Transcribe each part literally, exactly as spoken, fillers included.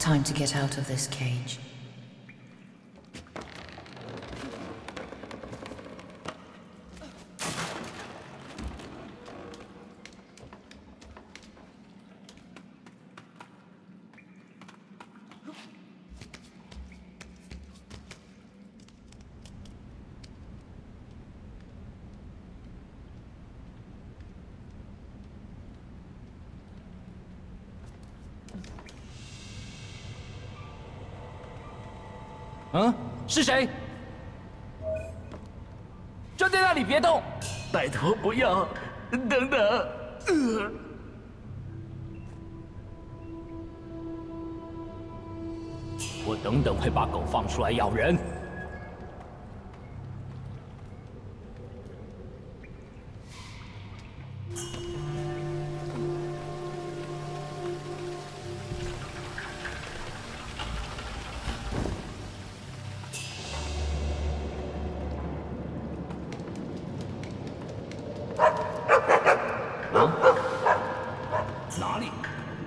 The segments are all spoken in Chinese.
Time to get out of this cage. 嗯，是谁？站在那里别动！ 拜托不要！等等，呃， 我等等会把狗放出来咬人。哪里？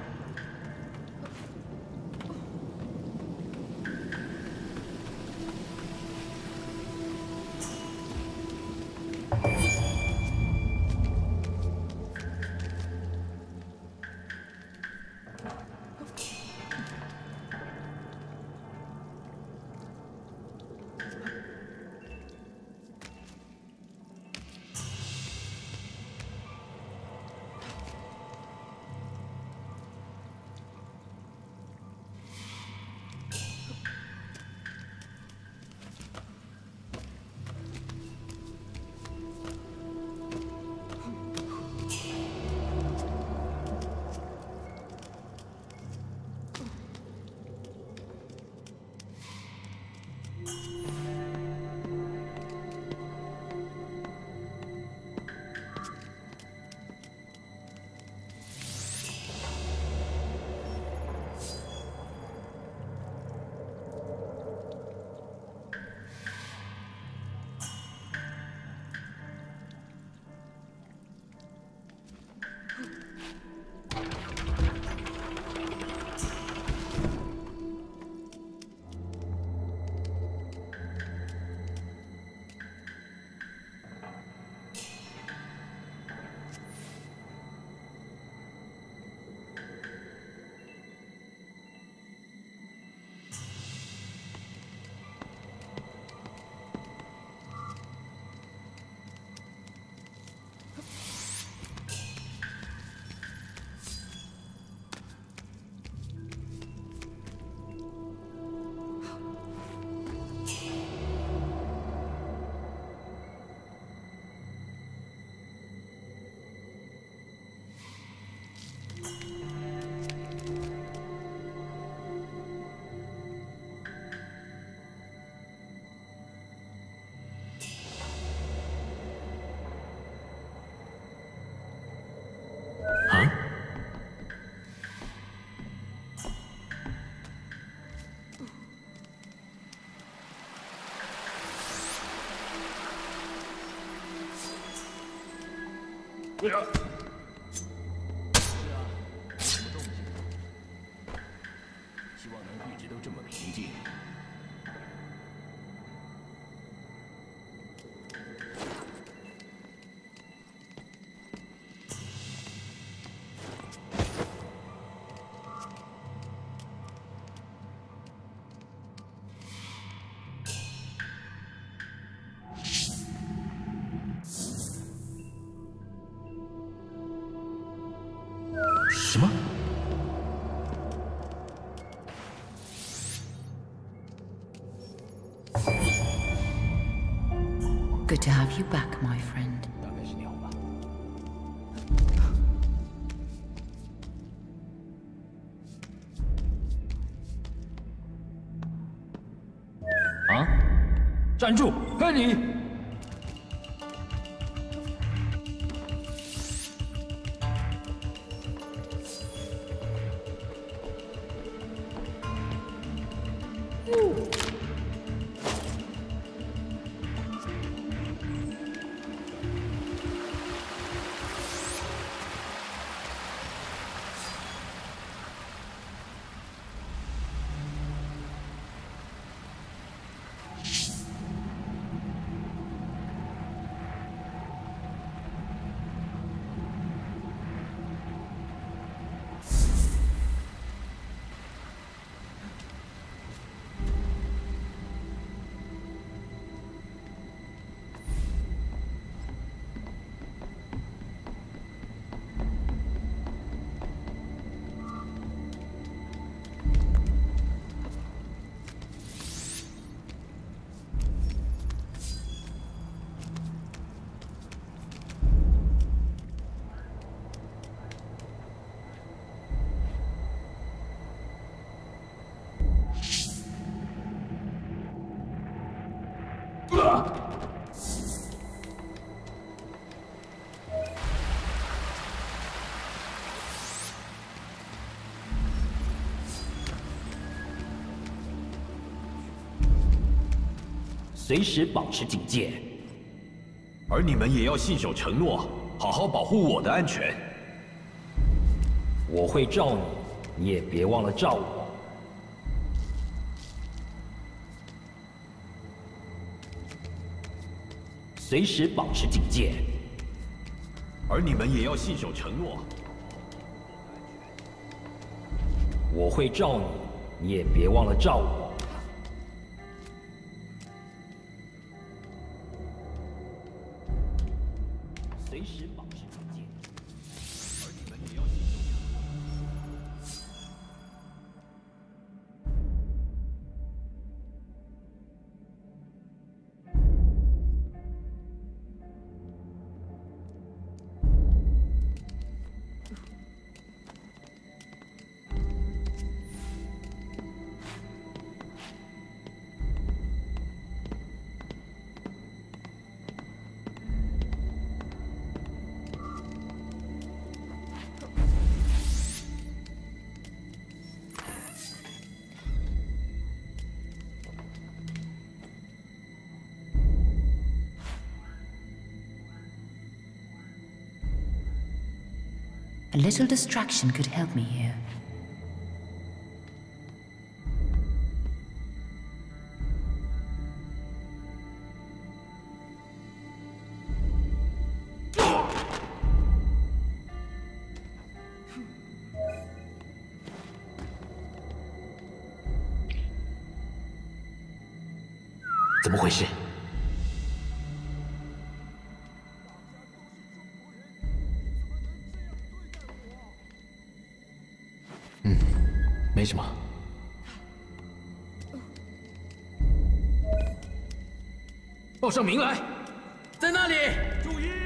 对呀。 是啊，没什么动静。希望能一直都这么平静。 什么？ Good to have you back, my friend. 大概是鸟吧。啊！站住！看你！ 随时保持警戒。 而你们也要信守承诺，好好保护我的安全。 我会罩你，你也别忘了罩我。随时保持警戒。 而你们也要信守承诺。 我会罩你，你也别忘了罩我。随时保持警戒。 而你们也要信守 A little distraction could help me here. Oh! 怎么回事？ 嗯，没什么。 报上名来，在那里！注意！